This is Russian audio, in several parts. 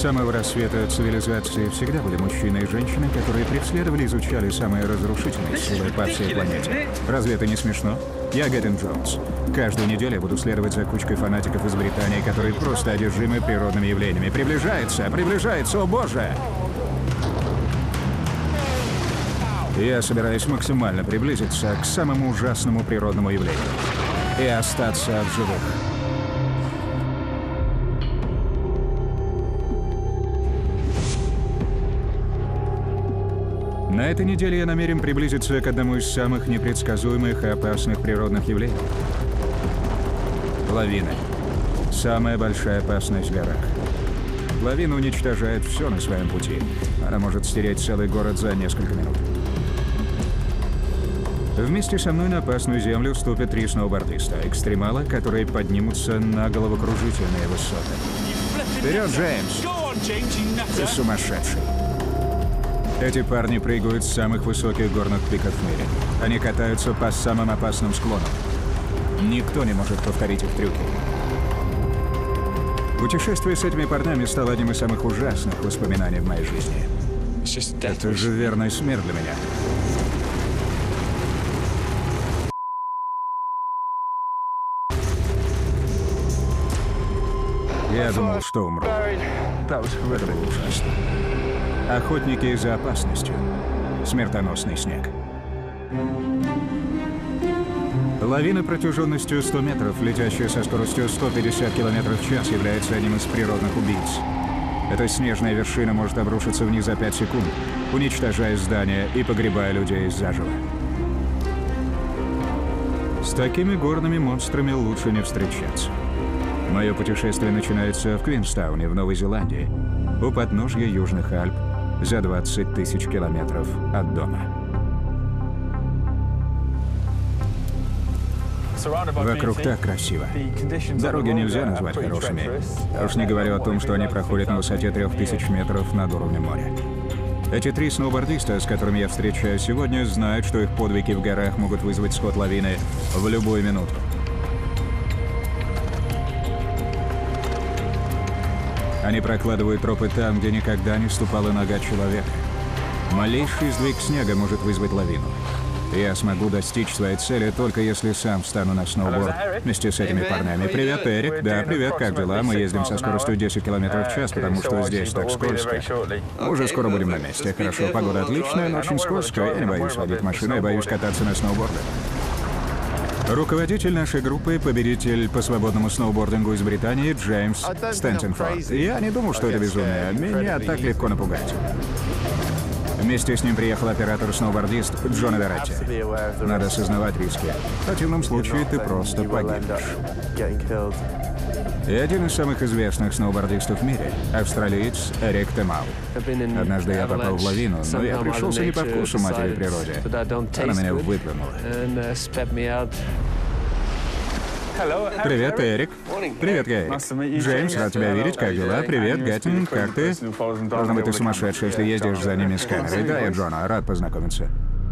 самого рассвета цивилизации всегда были мужчины и женщины, которые преследовали и изучали самые разрушительные силы по всей планете. Разве это не смешно? Я Гэттин Джонс. Каждую неделю я буду следовать за кучкой фанатиков из Британии, которые просто одержимы природными явлениями. Приближается, о боже! Я собираюсь максимально приблизиться к самому ужасному природному явлению и остаться в живых. На этой неделе я намерен приблизиться к одному из самых непредсказуемых и опасных природных явлений. Лавины. Самая большая опасность в горах. Лавина уничтожает все на своем пути. Она может стереть целый город за несколько минут. Вместе со мной на опасную землю вступят 3 сноубордиста, экстремала, которые поднимутся на головокружительные высоты. Вперед, Джеймс! Ты сумасшедший. Эти парни прыгают с самых высоких горных пиков в мире. Они катаются по самым опасным склонам. Никто не может повторить их трюки. Путешествие с этими парнями стало одним из самых ужасных воспоминаний в моей жизни. Это же верная смерть для меня. Я думал, что умру. Это было ужасно. Охотники за опасностью. Смертоносный снег. Лавина протяженностью 100 метров, летящая со скоростью 150 км в час, является одним из природных убийц. Эта снежная вершина может обрушиться вниз за 5 секунд, уничтожая здания и погребая людей заживо. С такими горными монстрами лучше не встречаться. Мое путешествие начинается в Квинстауне, в Новой Зеландии, у подножья Южных Альп, за 20 тысяч километров от дома. Вокруг так красиво. Дороги нельзя назвать хорошими. Уж не говорю о том, что они проходят на высоте 3000 метров над уровнем моря. Эти 3 сноубордиста, с которыми я встречаюсь сегодня, знают, что их подвиги в горах могут вызвать сход лавины в любую минуту. Они прокладывают тропы там, где никогда не ступала нога человека. Малейший сдвиг снега может вызвать лавину. Я смогу достичь своей цели только если сам встану на сноуборд вместе с этими парнями. Привет, Эрик. Да, привет, как дела? Мы ездим со скоростью 10 км в час, потому что здесь так скользко. Уже скоро будем на месте. Хорошо, погода отличная, но очень скользко. Я не боюсь водить машину, я боюсь кататься на сноуборде. Руководитель нашей группы, победитель по свободному сноубордингу из Британии, Джеймс Стентенфорд. Я не думал, что это безумие. Меня так легко напугать. Вместе с ним приехал оператор-сноубордист Джон Эверетти. Надо осознавать риски. В противном случае ты просто погибнешь. И один из самых известных сноубордистов в мире — австралиец Эрик Темау. Однажды я попал в лавину, но я пришелся не по вкусу матери природе. Она меня выплюнула. Привет, Эрик. Привет, Эрик. Джеймс, рад тебя видеть. Как дела? Привет, Гэттин. Как ты? Должно быть, ты сумасшедший, если ездишь за ними с камерой. Да, я Джона. Рад познакомиться.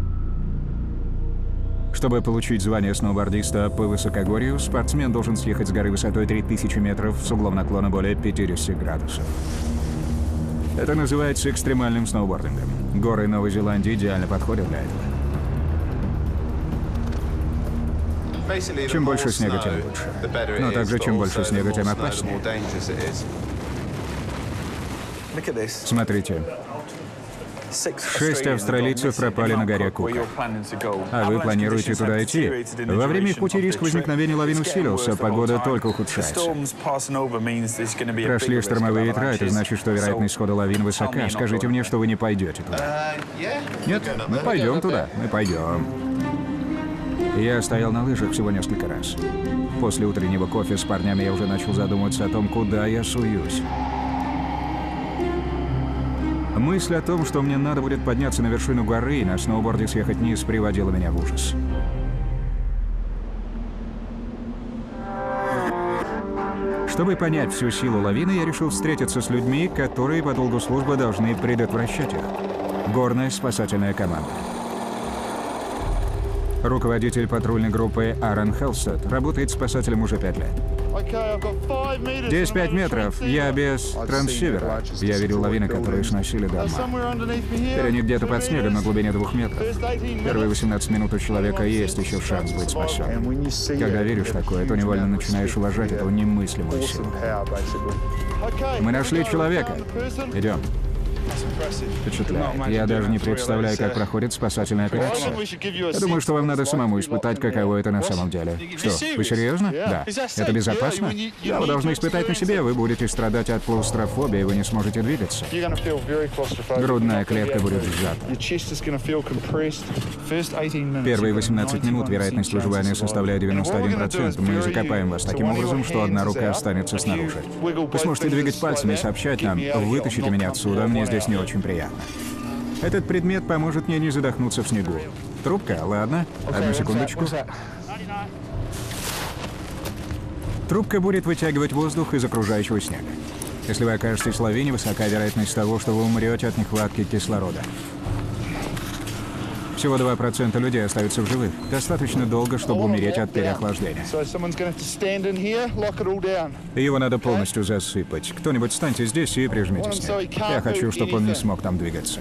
Чтобы получить звание сноубордиста по высокогорью, спортсмен должен съехать с горы высотой 3000 метров с углом наклона более 50 градусов. Это называется экстремальным сноубордингом. Горы Новой Зеландии идеально подходят для этого. Чем больше снега, тем лучше. Но также, чем больше снега, тем опаснее. Смотрите. 6 австралийцев пропали на горе Кука. А вы планируете туда идти? Во время их пути риск возникновения лавин усилился, погода только ухудшается. Прошли штормовые ветра, это значит, что вероятность схода лавин высока. Скажите мне, что вы не пойдете туда. Нет, мы пойдем туда, мы пойдем. Я стоял на лыжах всего несколько раз. После утреннего кофе с парнями я уже начал задумываться о том, куда я суюсь. Мысль о том, что мне надо будет подняться на вершину горы и на сноуборде съехать вниз, приводила меня в ужас. Чтобы понять всю силу лавины, я решил встретиться с людьми, которые по долгу службы должны предотвращать их. Горная спасательная команда. Руководитель патрульной группы Аарон Хелстед работает спасателем уже 5 лет. Здесь 5 метров, я без трансшивера. Я видел лавины, которые сносили дома. Теперь они где-то под снегом на глубине 2 метров. Первые 18 минут у человека есть еще шанс быть спасенным. Когда веришь в такое, то невольно начинаешь уважать эту немыслимую силу. Мы нашли человека. Идем. Впечатляет. Я даже не представляю, как проходит спасательная операция. Я думаю, что вам надо самому испытать, каково это на самом деле. Что, вы серьезно? Да. Это безопасно? Да, вы должны испытать на себе. Вы будете страдать от клаустрофобии, вы не сможете двигаться. Грудная клетка будет сжата. Первые 18 минут вероятность выживания составляет 91%. Мы закопаем вас таким образом, что одна рука останется снаружи. Вы сможете двигать пальцами и сообщать нам: «Вытащите меня отсюда, мне здесь не очень приятно». Этот предмет поможет мне не задохнуться в снегу. Трубка, ладно? Одну секундочку. Трубка будет вытягивать воздух из окружающего снега. Если вы окажетесь в лавине, высока вероятность того, что вы умрете от нехватки кислорода. Всего 2% людей остаются в живых. Достаточно долго, чтобы умереть от переохлаждения. Его надо полностью засыпать. Кто-нибудь встаньте здесь и прижмите снег. Я хочу, чтобы он не смог там двигаться.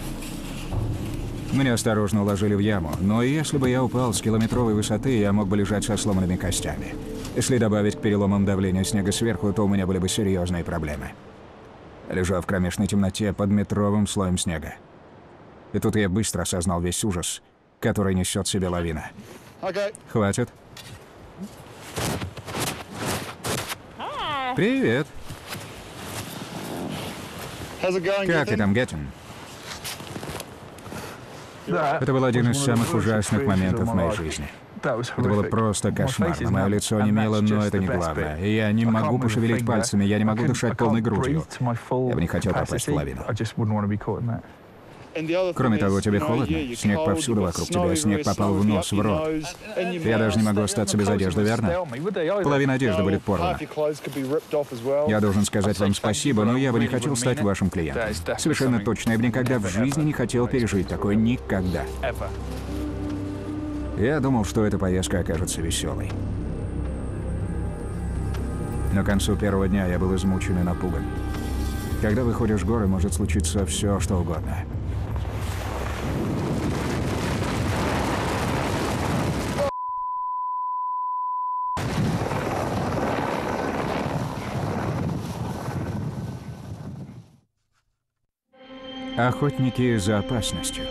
Меня осторожно уложили в яму, но если бы я упал с километровой высоты, я мог бы лежать со сломанными костями. Если добавить к переломам давление снега сверху, то у меня были бы серьезные проблемы. Лежал в кромешной темноте под метровым слоем снега. И тут я быстро осознал весь ужас, который несет в себе лавина. Хватит. Привет. Как ты там, Геттин? Это был один из самых ужасных моментов в моей жизни. Это было просто кошмарно. Мое лицо онемело, но это не главное. Я не могу пошевелить пальцами, я не могу дышать полной грудью. Я бы не хотел попасть в лавину. Кроме того, тебе холодно? Снег повсюду вокруг тебя, снег попал в нос, в рот. Я даже не могу остаться без одежды, верно? Половина одежды будет порвана. Я должен сказать вам спасибо, но я бы не хотел стать вашим клиентом. Совершенно точно, я бы никогда в жизни не хотел пережить такое. Никогда. Я думал, что эта поездка окажется веселой. Но к концу первого дня я был измучен и напуган. Когда выходишь в горы, может случиться все, что угодно. Охотники за опасностью.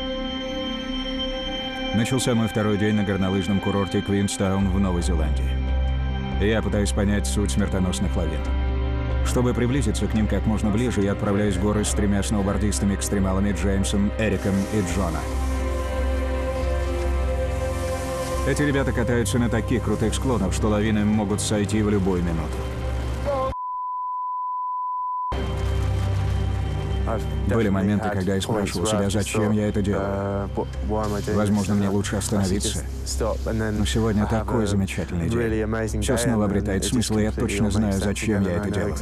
Начался мой второй день на горнолыжном курорте Квинстаун в Новой Зеландии. Я пытаюсь понять суть смертоносных лавин. Чтобы приблизиться к ним как можно ближе, я отправляюсь в горы с 3 сноубордистами-экстремалами Джеймсом, Эриком и Джона. Эти ребята катаются на таких крутых склонах, что лавины могут сойти в любую минуту. Были моменты, когда я спрашивал себя, зачем я это делаю. Возможно, мне лучше остановиться. Но сегодня такой замечательный день. Все снова обретает смысл, и я точно знаю, зачем я это делаю.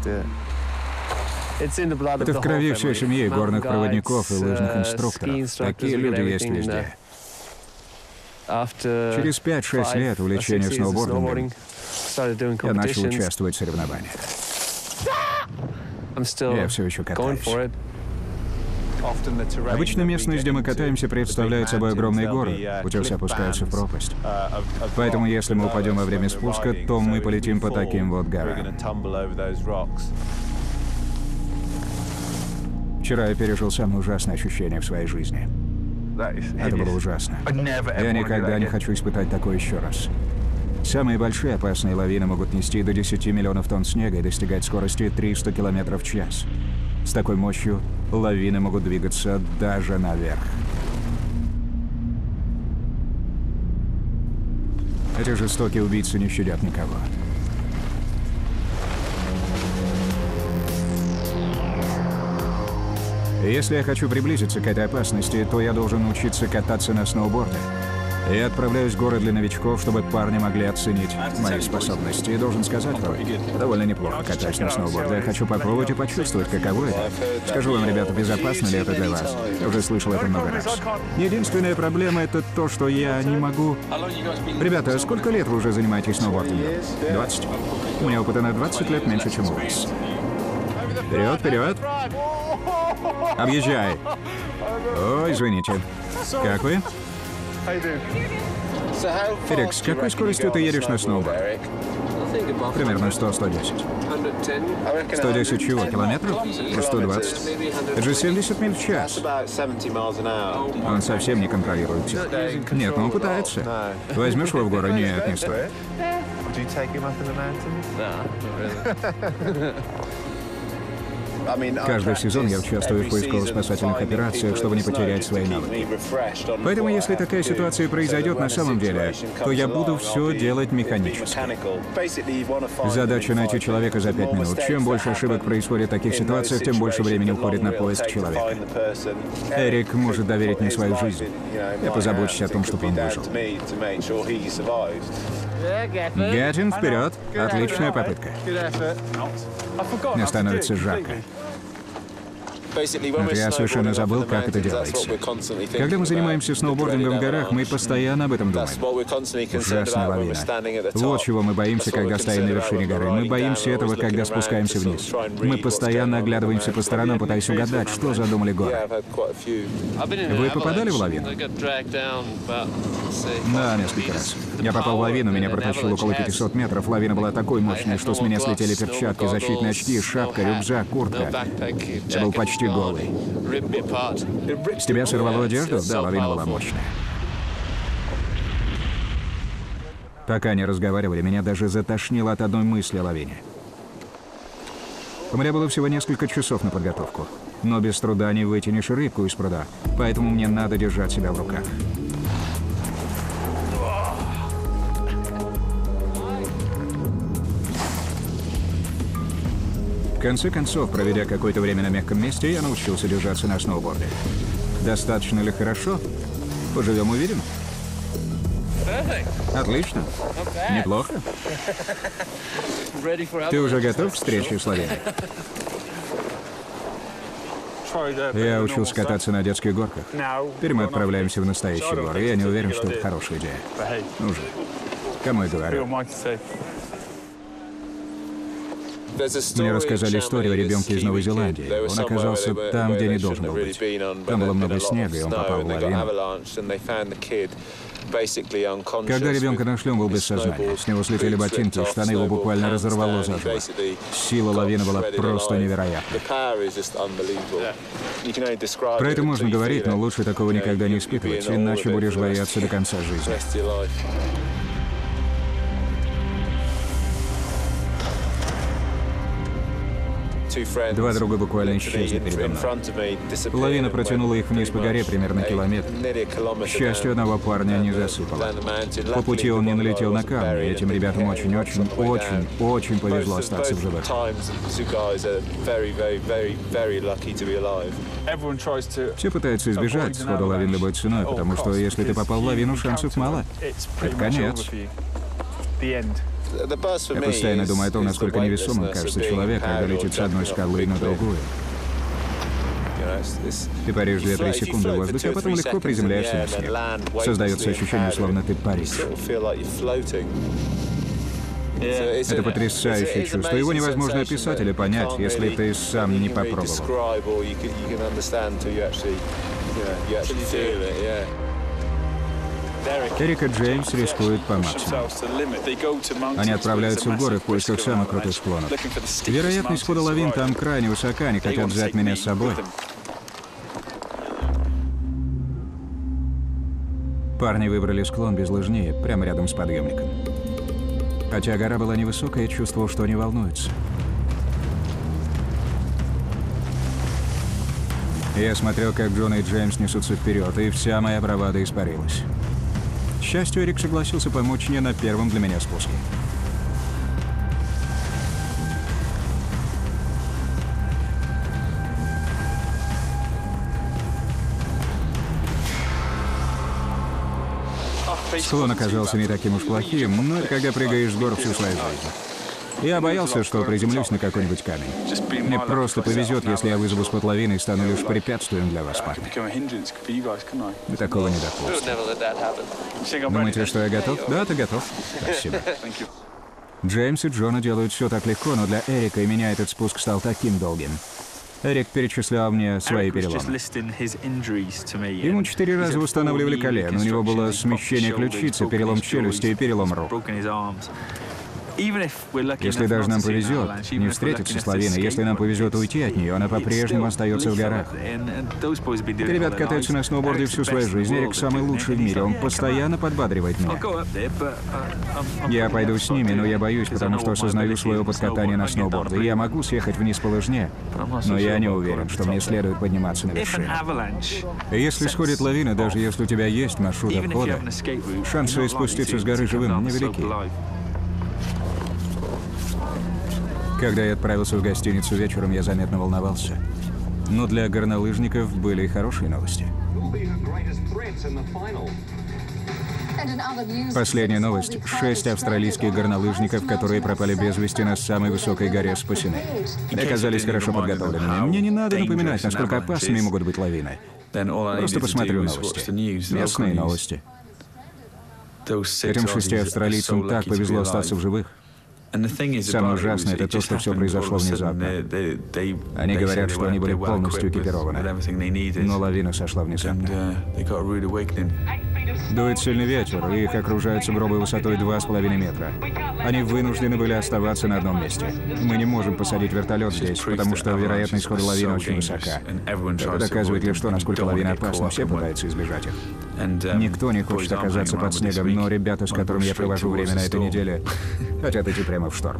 Это в крови всей семьи горных проводников и лыжных инструкторов. Такие люди есть везде. Через 5-6 лет увлечения сноубордингом я начал участвовать в соревнованиях. Я все еще катаюсь. Обычно местность, где мы катаемся, представляет собой огромные горы. Утесы опускаются в пропасть. Поэтому, если мы упадем во время спуска, то мы полетим по таким вот горам. Вчера я пережил самое ужасное ощущение в своей жизни. Это было ужасно. Я никогда не хочу испытать такое еще раз. Самые большие опасные лавины могут нести до 10 миллионов тонн снега и достигать скорости 300 км в час. С такой мощью лавины могут двигаться даже наверх. Эти жестокие убийцы не щадят никого. Если я хочу приблизиться к этой опасности, то я должен научиться кататься на сноуборде. Я отправляюсь в горы для новичков, чтобы парни могли оценить мои способности. И должен сказать вам, довольно неплохо катаюсь на сноуборде. Я хочу попробовать и почувствовать, каково это. Скажу вам, ребята, безопасно ли это для вас? Я уже слышал это много раз. Единственная проблема — это то, что я не могу... Ребята, сколько лет вы уже занимаетесь сноубордингом? 20. У меня опыта на 20 лет меньше, чем у вас. Вперед, вперед! Объезжай! Ой, извините. Как вы? Эрик, с какой скоростью ты едешь на сноуборде? Примерно 100-110. 110 чего? Километров? 120. Это же 70 миль в час. Он совсем не контролирует все. Нет, но он пытается. Возьмешь его в горы? Нет, не стоит. Каждый сезон я участвую в поисково-спасательных операциях, чтобы не потерять свои навыки. Поэтому, если такая ситуация произойдет на самом деле, то я буду все делать механически. Задача — найти человека за 5 минут. Чем больше ошибок происходит в таких ситуациях, тем больше времени уходит на поиск человека. Эрик может доверить мне свою жизнь. Я позабочусь о том, чтобы он выжил. Гатин, вперед! Отличная попытка. Мне становится жарко. Я совершенно забыл, как это делается. Когда мы занимаемся сноубордингом в горах, мы постоянно об этом думаем. Ужасная лавина. Вот чего мы боимся, когда стоим на вершине горы. Мы боимся этого, когда спускаемся вниз. Мы постоянно оглядываемся по сторонам, пытаясь угадать, что задумали горы. Вы попадали в лавину? Да, несколько раз. Я попал в лавину, меня протащило около 500 метров. Лавина была такой мощной, что с меня слетели перчатки, защитные очки, шапка, рюкзак, куртка. Я был почти голый. С тебя сорвало одежду? Да, лавина была мощная. Пока не разговаривали, меня даже затошнило от одной мысли о лавине. У меня было всего несколько часов на подготовку. Но без труда не вытянешь рыбку из пруда. Поэтому мне надо держать себя в руках. В конце концов, проведя какое-то время на мягком месте, я научился держаться на сноуборде. Достаточно ли хорошо? Поживем, увидим. Отлично. Неплохо. Ты уже готов к встрече с лавиной? Я учился кататься на детских горках. Теперь мы отправляемся в настоящие горы. Я не уверен, что это хорошая идея. Ну же, кому я говорю? Мне рассказали историю о ребенке из Новой Зеландии. Он оказался там, где не должен был быть. Там было много снега, и он попал в лавину. Когда ребенка нашли, он был без сознания. С него слетели ботинки, и штаны его буквально разорвало заживо. Сила лавины была просто невероятной. Про это можно говорить, но лучше такого никогда не испытывать, иначе будешь бояться до конца жизни. Два друга буквально исчезли передо мной. Лавина протянула их вниз по горе примерно километр. К счастью, одного парня не засыпало. По пути он не налетел на камни, и этим ребятам очень повезло остаться в живых. Все пытаются избежать схода лавин любой ценой, потому что если ты попал в лавину, шансов мало. Это конец. Я постоянно думаю о том, насколько невесомым кажется человек, когда летит с одной скалы на другую. Ты паришь 2-3 секунды в воздухе, а потом легко приземляешься на снег. Создается ощущение, словно ты паришь. Это потрясающее чувство. Его невозможно описать или понять, если ты сам не попробовал. Эрик и Джеймс рискуют по максимуму. Они отправляются в горы в поисках самых крутых склонов. Вероятность схода лавин там крайне высока, они хотят взять меня с собой. Парни выбрали склон без лыжни, прямо рядом с подъемником. Хотя гора была невысокая, я чувствовал, что они волнуются. Я смотрел, как Джон и Джеймс несутся вперед, и вся моя бравада испарилась. К счастью, Эрик согласился помочь мне на первом для меня спуске. Склон оказался не таким уж плохим, но когда прыгаешь с гор всю свою жизнь. Я боялся, что приземлюсь на какой-нибудь камень. Мне просто повезет, если я вызову спот лавины и стану лишь препятствием для вас, парни. Мы такого не допустим. Думаете, что я готов? Да, ты готов. Спасибо. Джеймс и Джона делают все так легко, но для Эрика и меня этот спуск стал таким долгим. Эрик перечислял мне свои переломы. Ему 4 раза восстанавливали колено, у него было смещение ключицы, перелом челюсти и перелом рук. Если даже нам повезет не встретиться с лавиной, если нам повезет уйти от нее, она по-прежнему остается в горах. Эти ребята катаются на сноуборде всю свою жизнь. Эрик самый лучший в мире, он постоянно подбадривает меня. Я пойду с ними, но я боюсь, потому что осознаю свой опыт катания на сноуборде. Я могу съехать вниз по лыжне, но я не уверен, что мне следует подниматься на вершину. Если сходит лавина, даже если у тебя есть маршрут обхода, шансы спуститься с горы живым невелики. Когда я отправился в гостиницу вечером, я заметно волновался. Но для горнолыжников были и хорошие новости. Последняя новость. 6 австралийских горнолыжников, которые пропали без вести на самой высокой горе, спасены. Они оказались хорошо подготовленными. Мне не надо напоминать, насколько опасными могут быть лавины. Просто посмотрю новости. Местные новости. Этим 6 австралийцам так повезло остаться в живых. Самое ужасное — это то, что все произошло внезапно. Они говорят, что они были полностью экипированы, но лавина сошла внезапно. Дует сильный ветер, и их окружают сугробы высотой 2,5 метра. Они вынуждены были оставаться на одном месте. Мы не можем посадить вертолет здесь, потому что вероятность исхода лавины очень высока. Это доказывает лишь то, насколько лавина опасна. Все пытаются избежать их. Никто не хочет оказаться под снегом, но ребята, с которыми я провожу время на этой неделе, хотят идти прямо в шторм.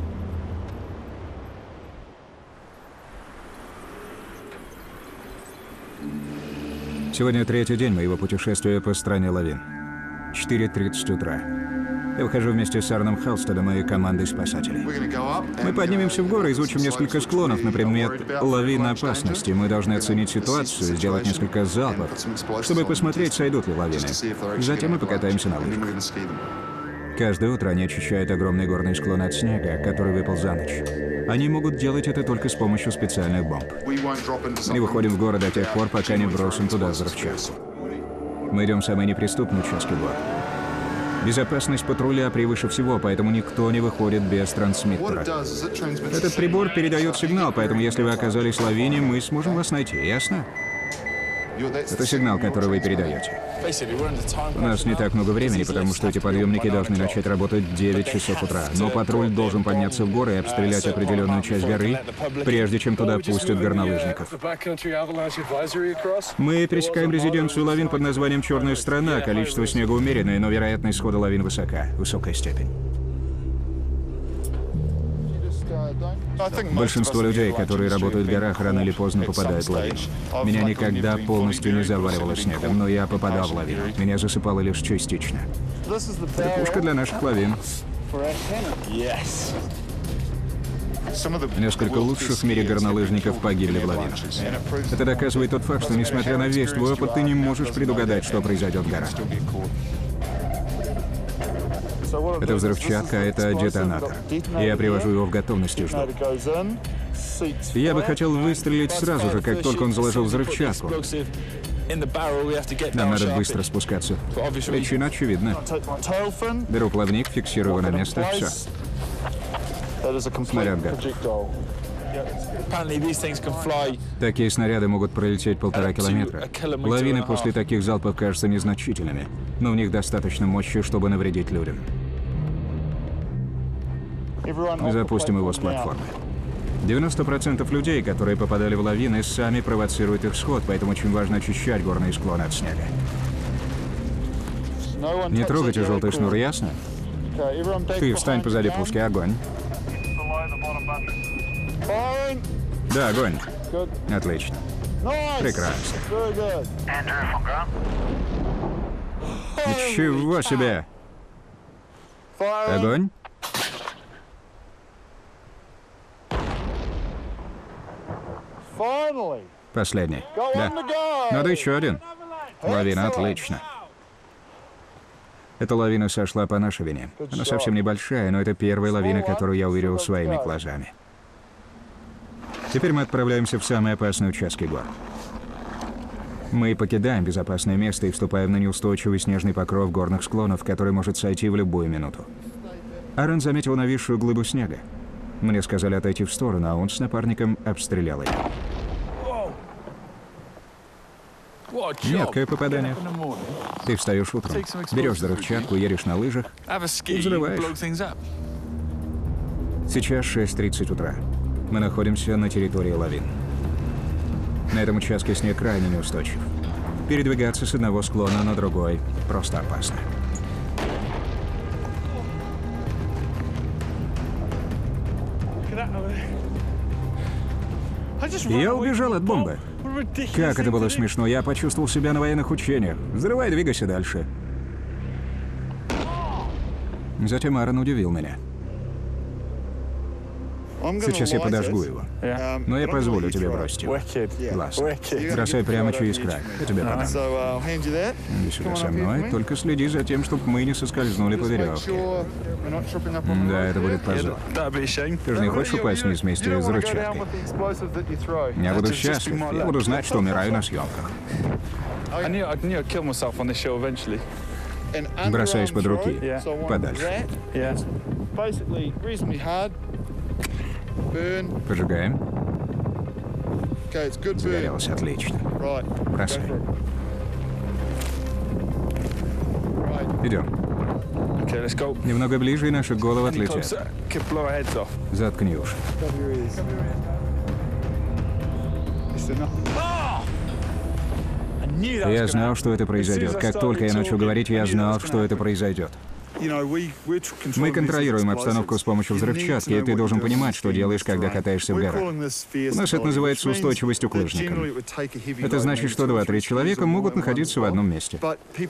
Сегодня 3-й день моего путешествия по стране лавин. 4:30 утра. Я выхожу вместе с Арном Халстедом и командой спасателей. Мы поднимемся в горы, изучим несколько склонов на предмет лавин опасности. Мы должны оценить ситуацию, сделать несколько залпов, чтобы посмотреть, сойдут ли лавины. Затем мы покатаемся на лыжах. Каждое утро они очищают огромный горный склон от снега, который выпал за ночь. Они могут делать это только с помощью специальных бомб. Мы выходим в горы до тех пор, пока не бросим туда взрывчатку. Мы идем в самые неприступные участки гор. Безопасность патруля превыше всего, поэтому никто не выходит без трансмиттера. Этот прибор передает сигнал, поэтому если вы оказались в лавине, мы сможем вас найти, ясно? Это сигнал, который вы передаете. У нас не так много времени, потому что эти подъемники должны начать работать в 9 часов утра. Но патруль должен подняться в горы и обстрелять определенную часть горы, прежде чем туда пустят горнолыжников. Мы пересекаем резиденцию лавин под названием «Черная страна». Количество снега умеренное, но вероятность схода лавин высока. Высокая степень. Большинство людей, которые работают в горах, рано или поздно попадают в лавину. Меня никогда полностью не заваливало снегом, но я попадал в лавину. Меня засыпало лишь частично. Это пушка для наших лавин. Несколько лучших в мире горнолыжников погибли в лавинах. Это доказывает тот факт, что, несмотря на весь твой опыт, ты не можешь предугадать, что произойдет в горах. Это взрывчатка, это детонатор. Я привожу его в готовность и жду. Я бы хотел выстрелить сразу же, как только он заложил взрывчатку. Нам надо быстро спускаться. Причина очевидна. Беру плавник, фиксирую его на место. Все. Снаряд готов. Такие снаряды могут пролететь 1,5 километра. Лавины после таких залпов кажутся незначительными, но в них достаточно мощи, чтобы навредить людям. Мы запустим его с платформы. 90% людей, которые попадали в лавины, сами провоцируют их сход, поэтому очень важно очищать горные склоны от снега. Не трогайте желтый шнур, ясно? Ты встань позади пушки, огонь. Да, огонь. Отлично. Прекрасно. Ничего себе! Огонь. Последний. Да. Надо еще один. Лавина, отлично. Эта лавина сошла по нашей вине. Она совсем небольшая, но это первая лавина, которую я увидел своими глазами. Теперь мы отправляемся в самые опасные участки гор. Мы покидаем безопасное место и вступаем на неустойчивый снежный покров горных склонов, который может сойти в любую минуту. Аарон заметил нависшую глыбу снега. Мне сказали отойти в сторону, а он с напарником обстрелял ее. Меткое попадание. Ты встаешь утром, берешь взрывчатку, едешь на лыжах и взрываешь. Сейчас 6:30 утра. Мы находимся на территории лавин. На этом участке снег крайне неустойчив. Передвигаться с одного склона на другой просто опасно. Я убежал от бомбы. Как это было смешно. Я почувствовал себя на военных учениях. Взрывай, двигайся дальше. Затем Аарон удивил меня. Сейчас я подожгу его. Но я позволю тебе бросить его. Классно. Бросай прямо через край. Я тебе подам. Иди сюда со мной. Только следи за тем, чтобы мы не соскользнули по веревке. Да, это будет позор. Ты же не хочешь упасть вниз вместе с взрывчаткой? Я буду счастлив. Я буду знать, что умираю на съемках. Бросай из-под руки. Подальше. Поджигаем. Загорелось отлично. Бросай. Идем. Немного ближе, и наши головы отлетят. Заткни уши. Я знал, что это произойдет. Как только я начал говорить, я знал, что это произойдет. Мы контролируем обстановку с помощью взрывчатки, и ты должен понимать, что делаешь, когда катаешься в горах. У нас это называется устойчивостью к лыжникам. Это значит, что 2-3 человека могут находиться в одном месте.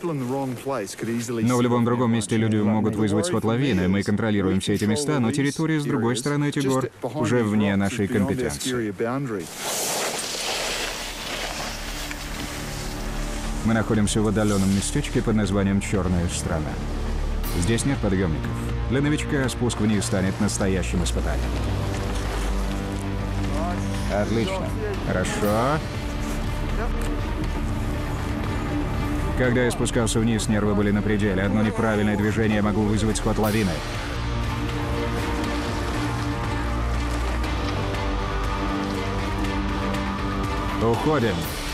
Но в любом другом месте люди могут вызвать сход лавины. Мы контролируем все эти места, но территория с другой стороны этих гор уже вне нашей компетенции. Мы находимся в отдаленном местечке под названием Черная страна. Здесь нет подъемников. Для новичка спуск вниз станет настоящим испытанием. Отлично. Хорошо. Когда я спускался вниз, нервы были на пределе. Одно неправильное движение могло вызвать сход лавины. Уходим.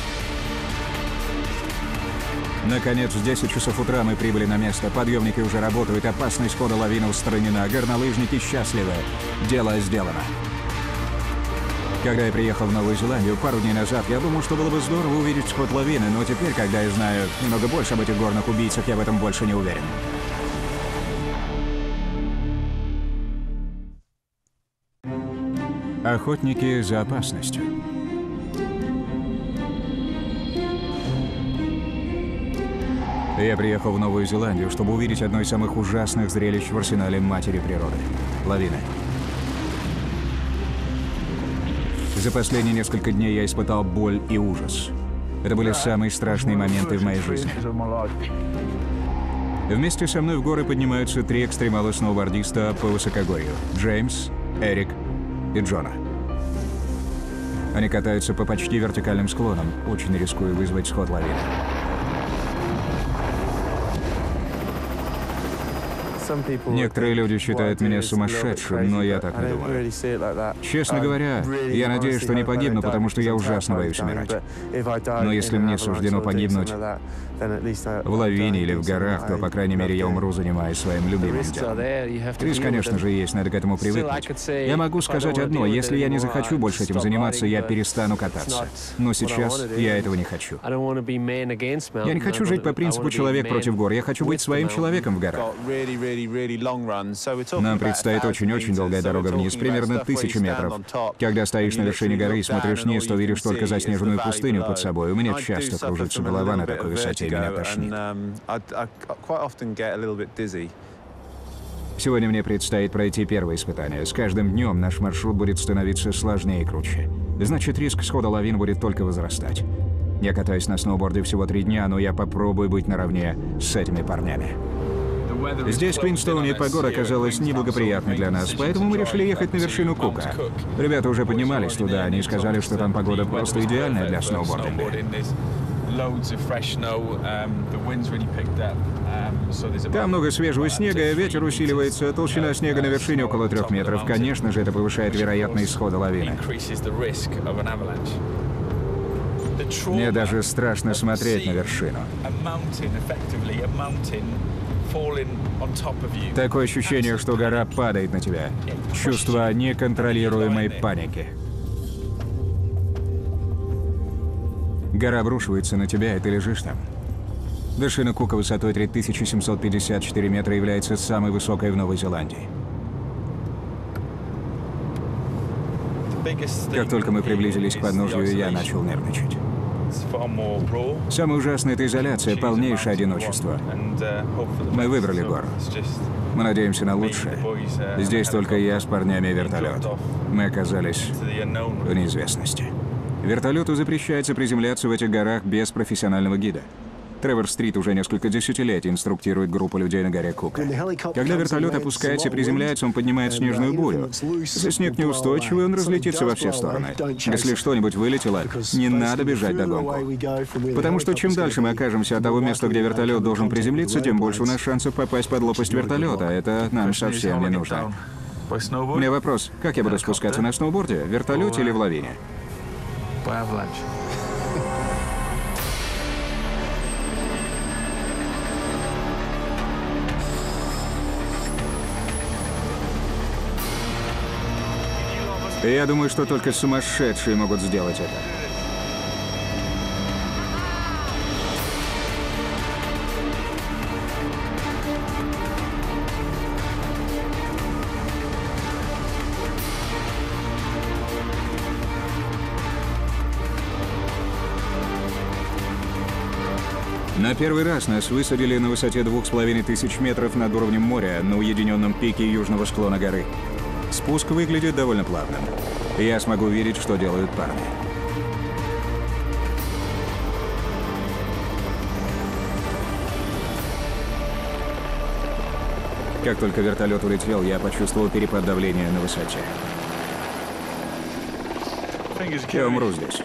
Наконец, в 10 часов утра мы прибыли на место. Подъемники уже работают, опасность схода лавины устранена. Горнолыжники счастливы. Дело сделано. Когда я приехал в Новую Зеландию пару дней назад, я думал, что было бы здорово увидеть сход лавины, но теперь, когда я знаю немного больше об этих горных убийцах, я в этом больше не уверен. Охотники за опасностью. Я приехал в Новую Зеландию, чтобы увидеть одно из самых ужасных зрелищ в арсенале матери природы – лавины. За последние несколько дней я испытал боль и ужас. Это были самые страшные моменты в моей жизни. Вместе со мной в горы поднимаются 3 экстремала-сноубордиста по высокогорью – Джеймс, Эрик и Джона. Они катаются по почти вертикальным склонам, очень рискуя вызвать сход лавины. Некоторые люди считают меня сумасшедшим, но я так не думаю. Честно говоря, я надеюсь, что не погибну, потому что я ужасно боюсь умирать. Но если мне суждено погибнуть в лавине или в горах, то, по крайней мере, я умру, занимаясь своим любимым делом. Риск, конечно же, есть, надо к этому привыкнуть. Я могу сказать одно, если я не захочу больше этим заниматься, я перестану кататься. Но сейчас я этого не хочу. Я не хочу жить по принципу «человек против гор», я хочу быть своим человеком в горах. Нам предстоит очень-очень долгая дорога вниз, примерно 1000 метров. Когда стоишь на вершине горы и смотришь вниз, то видишь только заснеженную пустыню под собой. У меня часто кружится голова на такой высоте, и меня тошнит. Сегодня мне предстоит пройти первое испытание. С каждым днем наш маршрут будет становиться сложнее и круче. Значит, риск схода лавин будет только возрастать. Я катаюсь на сноуборде всего 3 дня, но я попробую быть наравне с этими парнями. Здесь, в Квинстоуне, погода оказалась неблагоприятной для нас, поэтому мы решили ехать на вершину Кука. Ребята уже поднимались туда, они сказали, что там погода просто идеальная для сноубординга. Там много свежего снега, ветер усиливается, толщина снега на вершине около 3 метров. Конечно же, это повышает вероятность исхода лавины. Мне даже страшно смотреть на вершину. Такое ощущение, что гора падает на тебя. Чувство неконтролируемой паники. Гора обрушивается на тебя, и ты лежишь там. Вершина Кука высотой 3754 метра является самой высокой в Новой Зеландии. Как только мы приблизились к подножию, я начал нервничать. Самое ужасное — это изоляция, полнейшее одиночество. Мы выбрали гору. Мы надеемся на лучшее. Здесь только я с парнями и вертолет. Мы оказались в неизвестности. Вертолету запрещается приземляться в этих горах без профессионального гида. Тревор Стрит уже несколько десятилетий инструктирует группу людей на горе Кука. Когда вертолет опускается и приземляется, он поднимает снежную бурю. Если снег неустойчивый, он разлетится во все стороны. Если что-нибудь вылетело, не надо бежать догонку. Потому что чем дальше мы окажемся от того места, где вертолет должен приземлиться, тем больше у нас шансов попасть под лопасть вертолета. Это нам совсем не нужно. У меня вопрос. Как я буду спускаться на сноуборде? В вертолете или в лавине? Я думаю, что только сумасшедшие могут сделать это. На первый раз нас высадили на высоте 2500 метров над уровнем моря на уединенном пике южного склона горы. Спуск выглядит довольно плавным. Я смогу видеть, что делают парни. Как только вертолет улетел, я почувствовал перепад давления на высоте. Я умру здесь.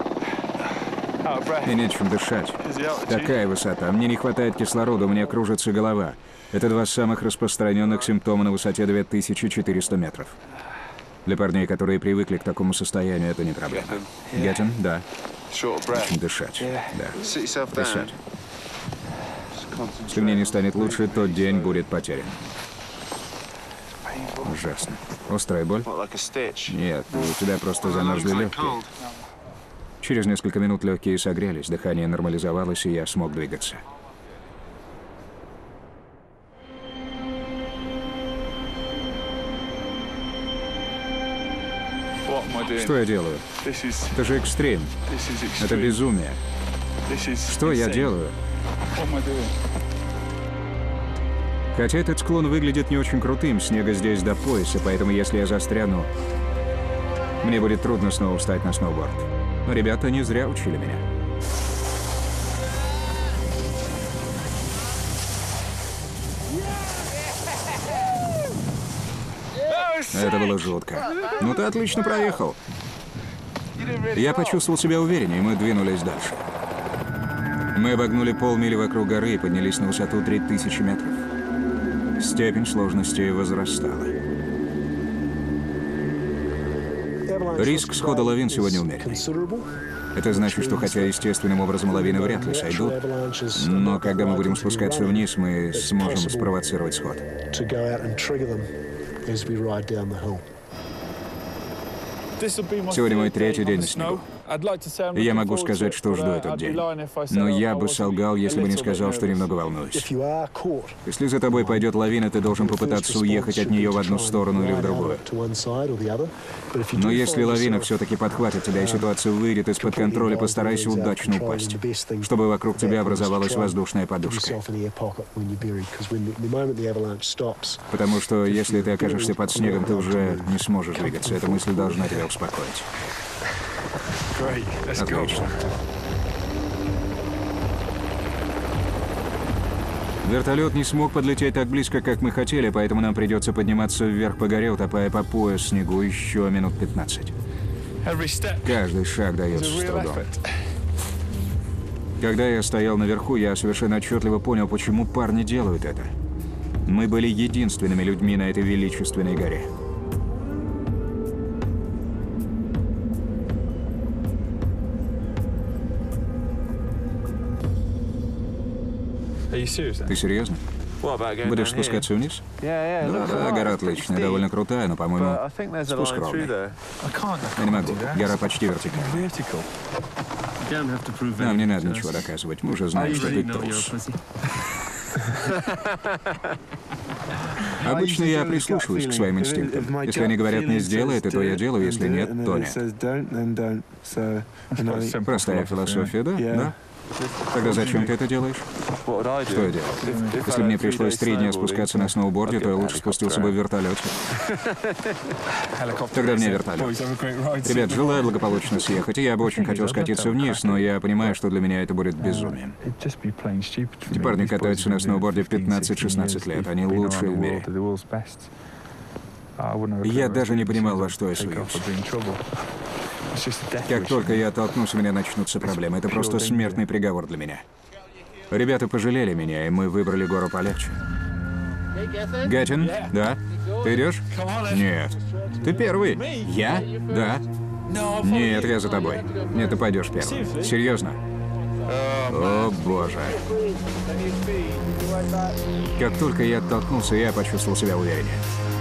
И нечем дышать. Такая высота. Мне не хватает кислорода, у меня кружится голова. Это два самых распространенных симптома на высоте 2400 метров. Для парней, которые привыкли к такому состоянию, это не проблема. Геттин? Да. Нечем дышать. Да. Дышать. Если мне не станет лучше, тот день будет потерян. Ужасно. Острая боль? Нет, у тебя просто замерзли легкие. Через несколько минут легкие согрелись, дыхание нормализовалось, и я смог двигаться. Что я делаю? Это же экстрим. Это безумие. Что я делаю? Хотя этот склон выглядит не очень крутым, снега здесь до пояса, поэтому если я застряну, мне будет трудно снова встать на сноуборд. Но ребята не зря учили меня. Это было жутко. Ну ты отлично проехал. Я почувствовал себя увереннее, и мы двинулись дальше. Мы обогнули полмили вокруг горы и поднялись на высоту 3000 метров. Степень сложности возрастала. Риск схода лавин сегодня умеренный. Это значит, что хотя естественным образом лавины вряд ли сойдут, но когда мы будем спускаться вниз, мы сможем спровоцировать сход. Сегодня мой третий день на снегу. И я могу сказать, что жду этот день. Но я бы солгал, если бы не сказал, что немного волнуюсь. Если за тобой пойдет лавина, ты должен попытаться уехать от нее в одну сторону или в другую. Но если лавина все-таки подхватит тебя и ситуация выйдет из-под контроля, постарайся удачно упасть, чтобы вокруг тебя образовалась воздушная подушка. Потому что если ты окажешься под снегом, ты уже не сможешь двигаться. Эта мысль должна тебя успокоить. Отлично. Вертолет не смог подлететь так близко, как мы хотели, поэтому нам придется подниматься вверх по горе, утопая по пояс в снегу еще минут 15. Каждый шаг дается с трудом. Когда я стоял наверху, я совершенно отчетливо понял, почему парни делают это. Мы были единственными людьми на этой величественной горе. Ты серьезно? Будешь спускаться вниз? Да, гора отличная, довольно крутая, но, по-моему, спуск ровный. Я не могу, гора почти вертикальная. Нам не надо ничего доказывать, мы уже знаем, что ты трус. Обычно я прислушиваюсь к своим инстинктам. Если они говорят «не сделай это», то я делаю, если нет, то нет. Простая философия, да? Да? Тогда зачем ты это делаешь? Что я делаю? Если мне пришлось 3 дня спускаться на сноуборде, то я лучше спустился бы в вертолете. Тогда мне вертолет. Ребят, желаю благополучно съехать. Я бы очень хотел скатиться вниз, но я понимаю, что для меня это будет безумием. Эти парни катаются на сноуборде в 15-16 лет. Они лучшие в мире. Я даже не понимал, во что я суюсь. Как только я оттолкнусь, у меня начнутся проблемы. Это просто смертный приговор для меня. Ребята пожалели меня, и мы выбрали гору полегче. Гатин? Да? Ты идешь? Нет. Ты первый. Я? Да. Нет, я за тобой. Нет, ты пойдешь первым. Серьезно? О, боже. Как только я оттолкнулся, я почувствовал себя увереннее.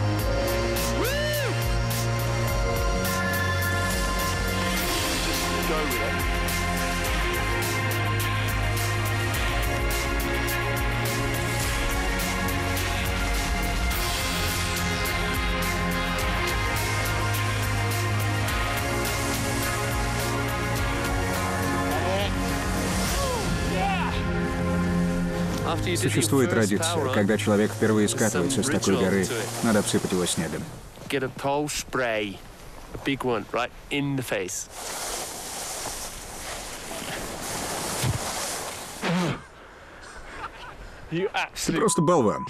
Существует традиция, когда человек впервые скатывается с такой горы, надо обсыпать его снегом. Ты просто болван.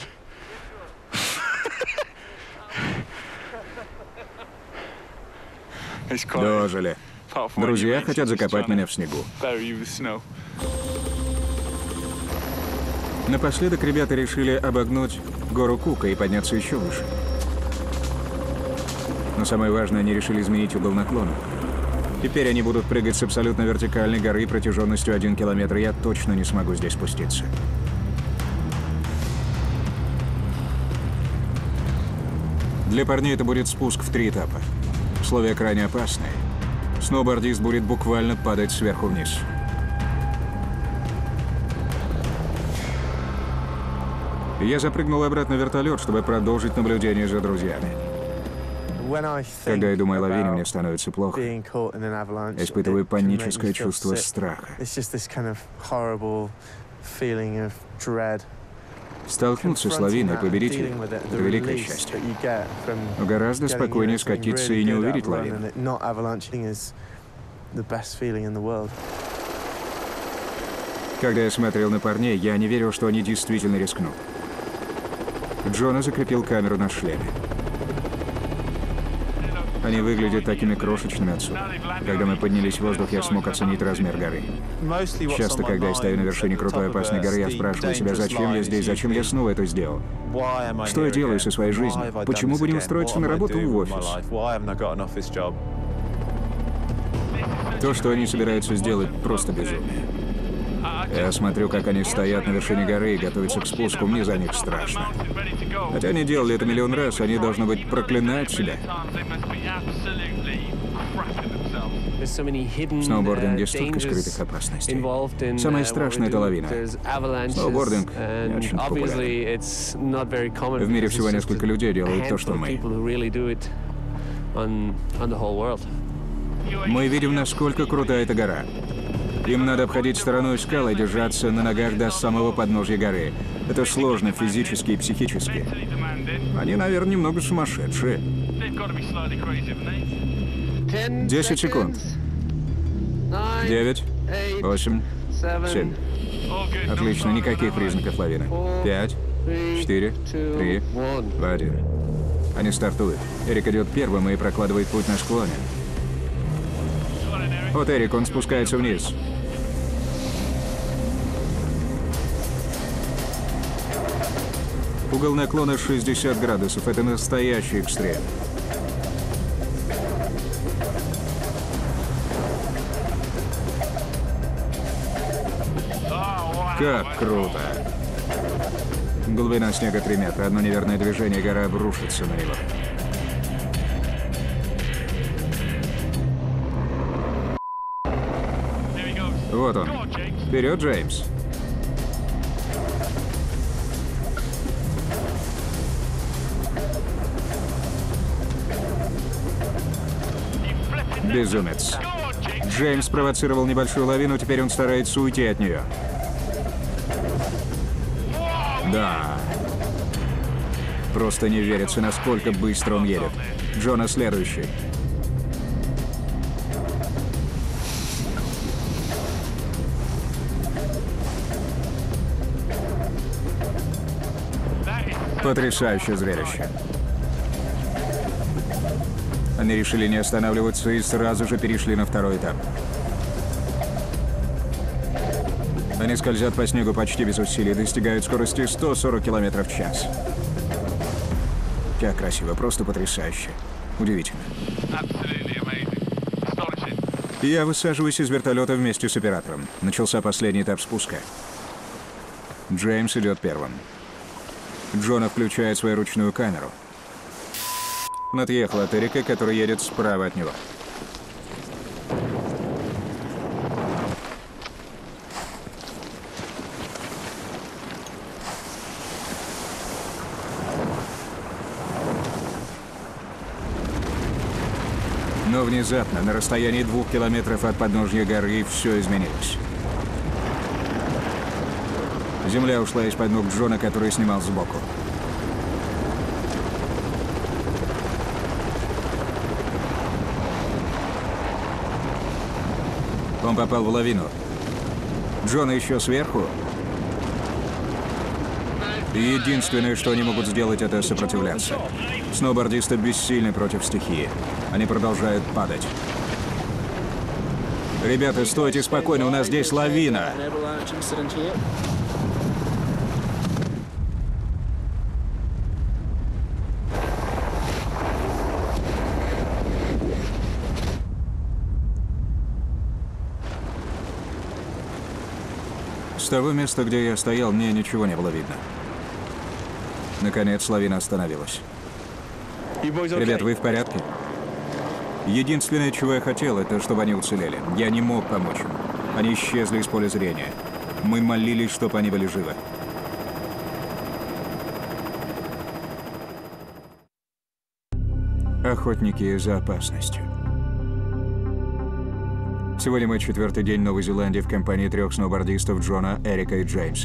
Дожили. Друзья хотят закопать меня в снегу. Напоследок ребята решили обогнуть гору Кука и подняться еще выше. Но самое важное, они решили изменить угол наклона. Теперь они будут прыгать с абсолютно вертикальной горы протяженностью 1 километр. Я точно не смогу здесь спуститься. Для парней это будет спуск в 3 этапа. Условия крайне опасные. Сноубордист будет буквально падать сверху вниз. Я запрыгнул обратно в вертолет, чтобы продолжить наблюдение за друзьями. Когда я думаю о лавине, мне становится плохо. Я испытываю паническое чувство страха. Столкнуться с лавиной и победить ее — это великое счастье. Но гораздо спокойнее скатиться и не увидеть лавину. Когда я смотрел на парней, я не верил, что они действительно рискнут. Джона закрепил камеру на шлеме. Они выглядят такими крошечными отсюда. Когда мы поднялись в воздух, я смог оценить размер горы. Часто, когда я стою на вершине крутой опасной горы, я спрашиваю себя, зачем я здесь, зачем я снова это сделал? Что я делаю со своей жизнью? Почему бы не устроиться на работу в офис? То, что они собираются сделать, просто безумие. Я смотрю, как они стоят на вершине горы и готовятся к спуску, мне за них страшно. Хотя они делали это миллион раз, они, должно быть, проклинают себя. В сноубординге столько скрытых опасностей. Самое страшное — это лавина. Сноубординг не очень популярен. В мире всего несколько людей делают то, что мы. Мы видим, насколько крута эта гора. Им надо обходить стороной скалы и держаться на ногах до самого подножья горы. Это сложно физически и психически. Они, наверное, немного сумасшедшие. 10 секунд. 9, 8, 7, Отлично, никаких признаков лавины. 5, 4, 3, 2, 1. Они стартуют. Эрик идет первым и прокладывает путь на склоне. Вот Эрик, он спускается вниз. Угол наклона 60 градусов. Это настоящий экстрем. Как круто! Глубина снега 3 метра. Одно неверное движение, и гора обрушится на него. Вот он. Вперед, Джеймс. Безумец. Джеймс спровоцировал небольшую лавину, теперь он старается уйти от нее. Да. Просто не верится, насколько быстро он едет. Джона следующий. Потрясающее зрелище. Они решили не останавливаться и сразу же перешли на второй этап. Они скользят по снегу почти без усилий, достигают скорости 140 км в час. Как красиво, просто потрясающе. Удивительно. Я высаживаюсь из вертолета вместе с оператором. Начался последний этап спуска. Джеймс идет первым. Джона включает свою ручную камеру. Он отъехал от Эрика, который едет справа от него. Но внезапно, на расстоянии 2 километров от подножья горы, все изменилось. Земля ушла из-под ног Джона, который снимал сбоку. Он попал в лавину. Джона еще сверху. И единственное, что они могут сделать, это сопротивляться. Сноубордисты бессильны против стихии. Они продолжают падать. Ребята, стойте спокойно, у нас здесь лавина. С того места, где я стоял, мне ничего не было видно. Наконец, лавина остановилась. Ребят, вы в порядке? Единственное, чего я хотел, это чтобы они уцелели. Я не мог помочь им. Они исчезли из поля зрения. Мы молились, чтобы они были живы. Охотники за опасностью. Сегодня мой 4-й день в Новой Зеландии в компании 3 сноубордистов Джона, Эрика и Джеймса.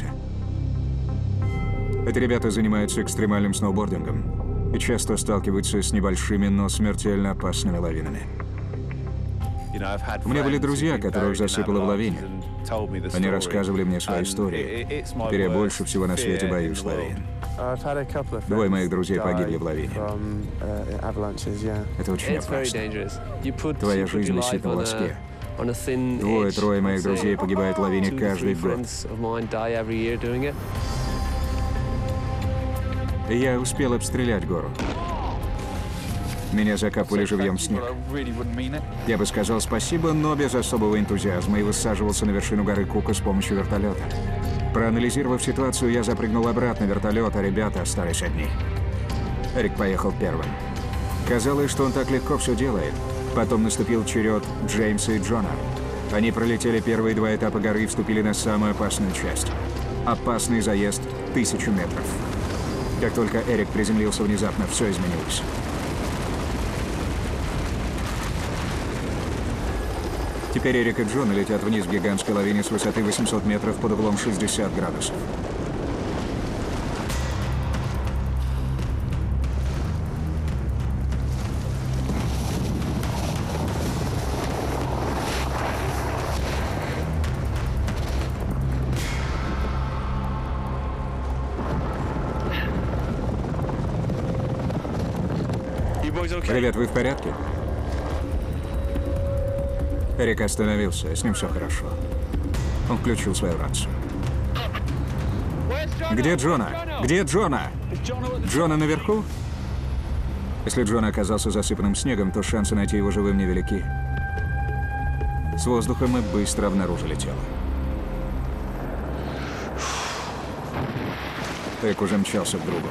Эти ребята занимаются экстремальным сноубордингом и часто сталкиваются с небольшими, но смертельно опасными лавинами. У меня были друзья, которых засыпало в лавине. Они рассказывали мне свои истории. Теперь я больше всего на свете боюсь лавин. 2 моих друзей погибли в лавине. Это очень опасно. Твоя жизнь висит на волоске. 2-3 моих друзей погибают в лавине каждый год. Я успел обстрелять гору. Меня закапывали живьем в снег. Я бы сказал спасибо, но без особого энтузиазма, и высаживался на вершину горы Кука с помощью вертолета. Проанализировав ситуацию, я запрыгнул обратно в вертолет, а ребята остались одни. Эрик поехал первым. Казалось, что он так легко все делает. Потом наступил черед Джеймса и Джона. Они пролетели первые 2 этапа горы и вступили на самую опасную часть. Опасный заезд 1000 метров. Как только Эрик приземлился внезапно, все изменилось. Теперь Эрик и Джон летят вниз в гигантской лавине с высоты 800 метров под углом 60 градусов. Ребят, вы в порядке? Эрик остановился, с ним все хорошо. Он включил свою рацию. Где Джона? Где Джона? Джона наверху? Если Джона оказался засыпанным снегом, то шансы найти его живым невелики. С воздуха мы быстро обнаружили тело. Эрик уже мчался к другу.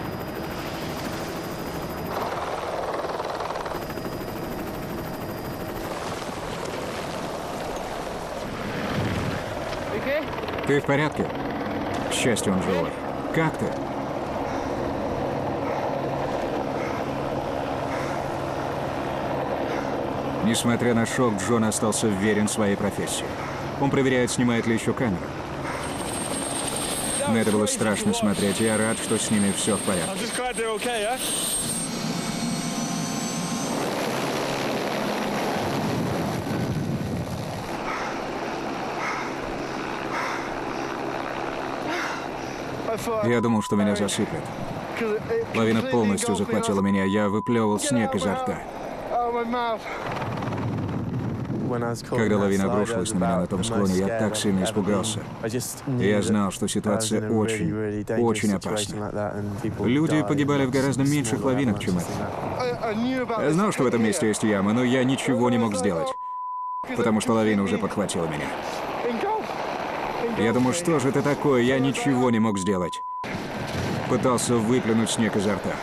Ты в порядке? К счастью, он живой. Как ты? Несмотря на шок, Джон остался верен своей профессии. Он проверяет, снимает ли еще камеру. На это было страшно смотреть. Я рад, что с ними все в порядке. Я думал, что меня засыплет. Лавина полностью захватила меня. Я выплевывал снег изо рта. Когда лавина обрушилась на меня на том склоне, я так сильно испугался. И я знал, что ситуация очень опасна. Люди погибали в гораздо меньших лавинах, чем это. Я знал, что в этом месте есть яма, но я ничего не мог сделать, потому что лавина уже подхватила меня. Я думал, что же это такое? Я ничего не мог сделать. Пытался выплюнуть снег изо рта.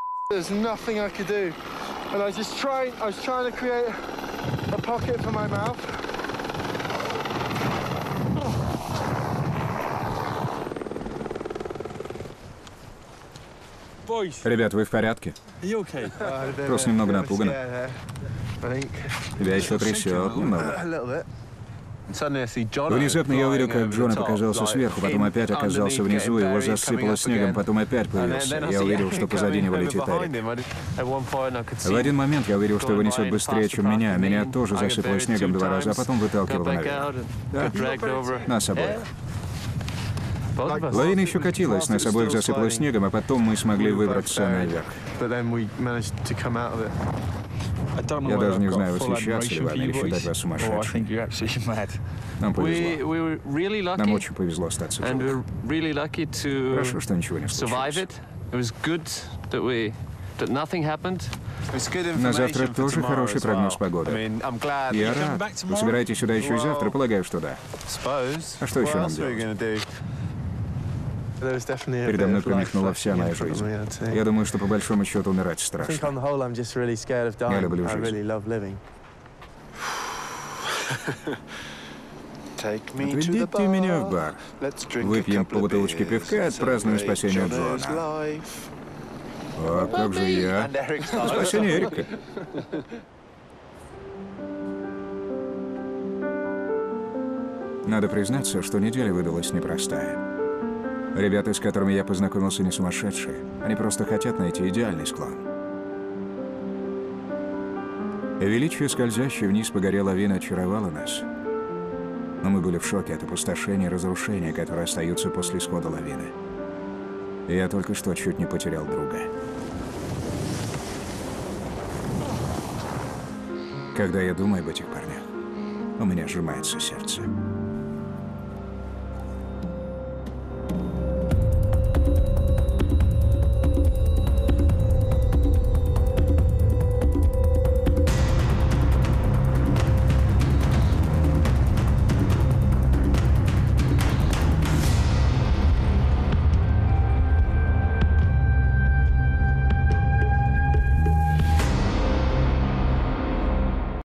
Ребят, вы в порядке? Просто немного напуган. Тебя еще трясет немного. Внезапно я увидел, как Джона показался сверху, потом опять оказался внизу, его засыпало снегом, потом опять появился. Я увидел, что позади него летит Эрик. В один момент я увидел, что его несет быстрее, чем меня. Меня тоже засыпало снегом 2 раза, а потом выталкивало наверх. Да? Нас обоих. Лавина еще катилась, нас обоих засыпало снегом, а потом мы смогли выбраться наверх. Я даже не знаю, восхищаться ли вами или считать вас сумасшедшим. Нам повезло. Нам очень повезло остаться живым. Хорошо, что ничего не случилось. На завтра тоже хороший прогноз погоды. Я рад. Вы собираетесь сюда еще и завтра? Полагаю, что да. А что еще нам делать? Передо мной промелькнула вся моя жизнь. Я думаю, что по большому счету умирать страшно. Я люблю жизнь. Отведите меня в бар. Выпьем по бутылочке пивка и отпразднуем спасение Джона. А как же я? Спасение Эрика. Надо признаться, что неделя выдалась непростая. Ребята, с которыми я познакомился, не сумасшедшие. Они просто хотят найти идеальный склон. Величие скользящей вниз по горе лавины очаровало нас. Но мы были в шоке от опустошения и разрушения, которые остаются после схода лавины. И я только что чуть не потерял друга. Когда я думаю об этих парнях, у меня сжимается сердце.